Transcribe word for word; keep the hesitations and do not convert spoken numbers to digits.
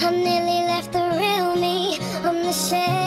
I nearly left the real me on the shelf.